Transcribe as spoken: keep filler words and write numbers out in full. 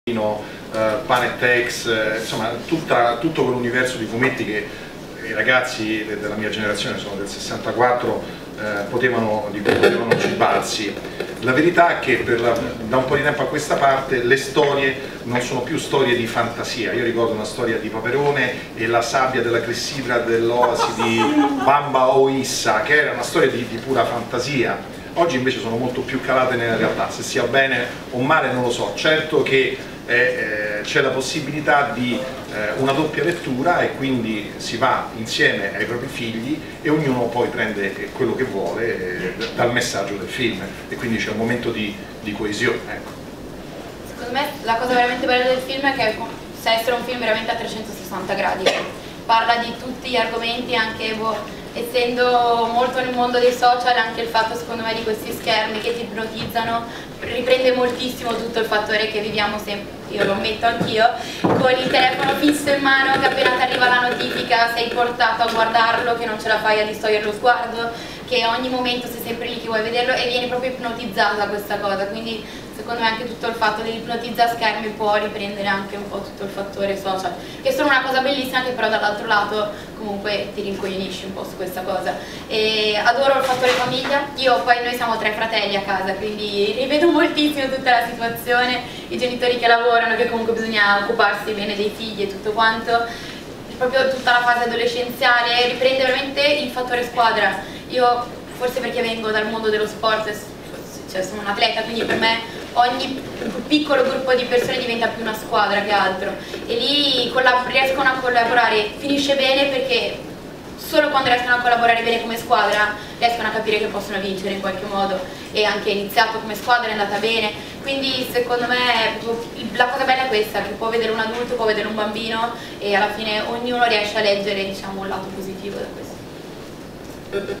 Uh, Panetex, uh, insomma tutta, tutto quell'universo di fumetti che i ragazzi de della mia generazione, sono del sessantaquattro, uh, potevano, di cui potevano cibarsi. La verità è che per la, da un po' di tempo a questa parte le storie non sono più storie di fantasia. Io ricordo una storia di Paperone e la sabbia della clessidra dell'oasi di Bamba o Issa, che era una storia di, di pura fantasia. Oggi invece sono molto più calate nella realtà, se sia bene o male non lo so. Certo che eh, c'è la possibilità di eh, una doppia lettura e quindi si va insieme ai propri figli e ognuno poi prende quello che vuole eh, dal messaggio del film, e quindi c'è un momento di, di coesione. Ecco. Secondo me la cosa veramente bella del film è che sa essere un film veramente a trecentosessanta gradi, parla di tutti gli argomenti, anche boh, essendo molto nel mondo dei social, anche il fatto secondo me di questi schermi che ti ipnotizzano riprende moltissimo tutto il fattore che viviamo sempre, io lo ammetto anch'io, con il telefono fisso in mano, che appena ti arriva la notifica sei portato a guardarlo, che non ce la fai a distogliere lo sguardo, che ogni momento sei sempre lì che vuoi vederlo e vieni proprio ipnotizzato da questa cosa. Quindi secondo me anche tutto il fatto dell'ipnotizza schermi può riprendere anche un po' tutto il fattore social, che sono una cosa bellissima, che però dall'altro lato comunque ti rincoglionisci un po' su questa cosa. E adoro il fattore famiglia, io poi noi siamo tre fratelli a casa, quindi rivedo moltissimo tutta la situazione, i genitori che lavorano, che comunque bisogna occuparsi bene dei figli e tutto quanto, proprio tutta la fase adolescenziale riprende veramente il fattore squadra. Io forse perché vengo dal mondo dello sport, cioè sono un atleta, quindi per me ogni piccolo gruppo di persone diventa più una squadra che altro, e lì riescono a collaborare, finisce bene perché solo quando riescono a collaborare bene come squadra riescono a capire che possono vincere in qualche modo, e anche iniziato come squadra è andata bene. Quindi secondo me la cosa bella è questa, che può vedere un adulto, può vedere un bambino, e alla fine ognuno riesce a leggere, diciamo, un lato positivo da questo.